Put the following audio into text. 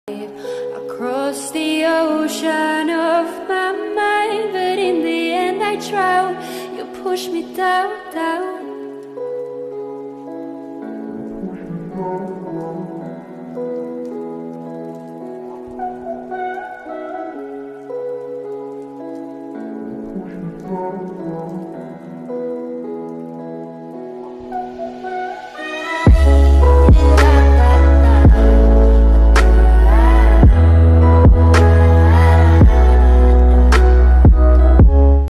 Across the ocean of my mind, but in the end I drown. You push me down, down.